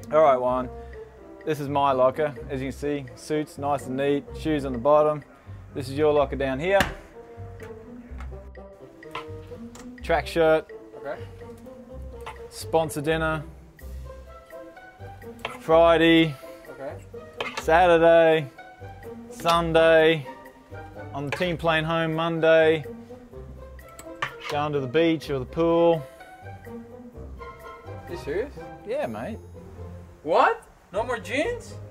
All right, Juan. This is my locker. As you can see, suits nice and neat, shoes on the bottom. This is your locker down here. Track shirt. Okay. Sponsor dinner. Friday. Okay. Saturday. Sunday. On the team plane home Monday. Going to the beach or the pool. You serious? Yeah, mate. What? No more jeans?